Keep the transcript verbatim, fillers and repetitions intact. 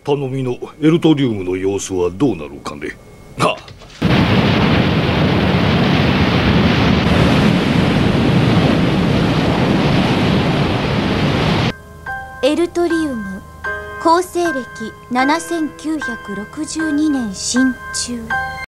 頼みのエルトリウムの様子はどうなるかね。はあ。 エルトリウム、構成暦ななせんきゅうひゃくろくじゅうにねん新中。